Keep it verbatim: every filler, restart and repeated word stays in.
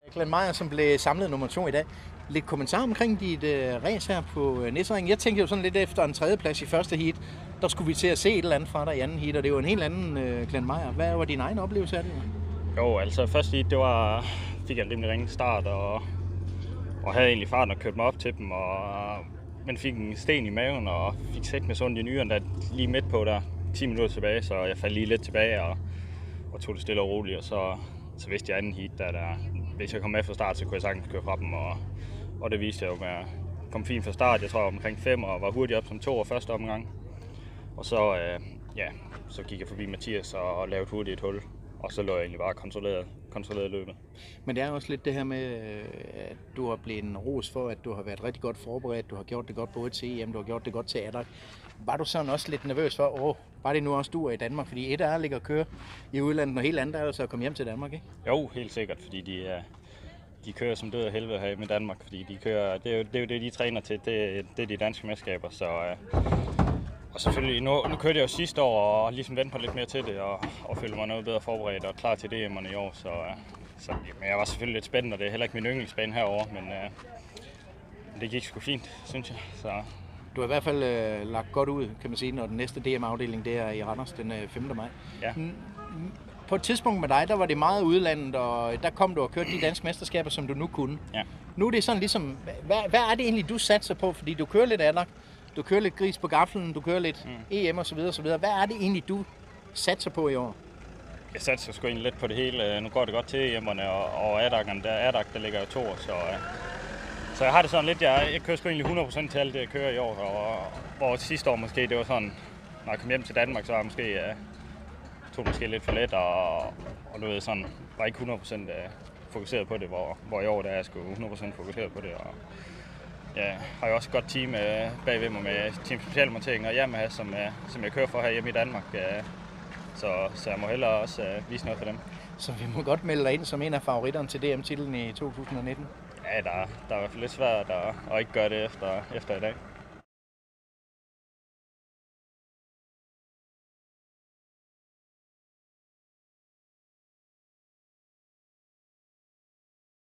Glenn Meyer, som blev samlet nummer to i dag. Lidt kommentar omkring dit uh, race her på uh, Nisseringen. Jeg tænkte jo sådan lidt efter en tredjeplads i første heat, der skulle vi til at se et eller andet fra dig i anden heat, og det var en helt anden uh, Glenn Meyer. Hvad var din egen oplevelse af det? Jo, altså første heat, det var, fik jeg en rimelig ringe start, og, og havde egentlig farten og kørte mig op til dem, og, men fik en sten i maven, og fik sæt med sådan i nyeren, der lige midt på der, ti minutter tilbage, så jeg faldt lige lidt tilbage, og, og tog det stille og roligt, og så, så vidste jeg anden heat, der, der hvis jeg kom med fra start, så kunne jeg sagtens køre fra dem, og, og det viste jeg jo med at komme fint fra start. Jeg tror, jeg var omkring fem, og var hurtigt op som to og første omgang. Og så, øh, ja, så gik jeg forbi Mathias og, og lavede hurtigt et hul, og så lå jeg egentlig bare kontrolleret, kontrolleret løbet. Men det er også lidt det her med, at du har blevet en ros for, at du har været rigtig godt forberedt, du har gjort det godt både til E M, du har gjort det godt til A D A C. Var du sådan også lidt nervøs for, åh, var det nu også du er i Danmark? Fordi et er at ligge og køre i udlandet, og helt andet er altså at komme hjem til Danmark, ikke? Jo, helt sikkert, fordi de, de kører som død af helvede her med Danmark, fordi de kører, det er jo det, er jo det de træner til, det, det er de danske mesterskaber, så... Og selvfølgelig, nu, nu kørte jeg jo sidste år og ligesom vendte på lidt mere til det, og, og følte mig noget bedre forberedt og klar til D M'erne i år, så, så men jeg var selvfølgelig lidt spændt, og det er heller ikke min yndlingsbane herovre, men øh, det gik sgu fint, synes jeg. Så. Du har i hvert fald øh, lagt godt ud, kan man sige, når den næste D M-afdeling det er i Randers den øh, femte maj. Ja. På et tidspunkt med dig, der var det meget udlandet, og der kom du og kørte de danske mesterskaber, som du nu kunne. Ja. Nu er det sådan ligesom, hvad, hvad er det egentlig, du satser på? Fordi du kører lidt A D A C, du kører lidt gris på gaflen, du kører lidt mm. E M og så videre, og så videre. Hvad er det egentlig, du satser på i år? Jeg satser sgu egentlig lidt på det hele. Nu går det godt til E M'erne, og, og A D A C'erne, der, A D A C, der ligger jo to, så, så jeg har det sådan lidt, jeg, jeg kører sgu egentlig hundrede procent til alt det, jeg kører i år, og hvor sidste år måske, det var sådan, når jeg kom hjem til Danmark, så var jeg måske, ja, tog måske lidt for let, og, og du ved sådan, var ikke hundrede procent fokuseret på det, hvor, hvor i år, der er jeg sgu hundrede procent fokuseret på det, og ja, har jo også et godt team bagved mig med Team Specialmontering og Yamaha, som, som jeg kører for her hjemme i Danmark. Så, så jeg må hellere også vise noget for dem. Så vi må godt melde dig ind som en af favoritterne til D M-titlen i to tusind nitten? Ja, der, der er i hvert fald lidt svært at, at ikke gøre det efter, efter i dag.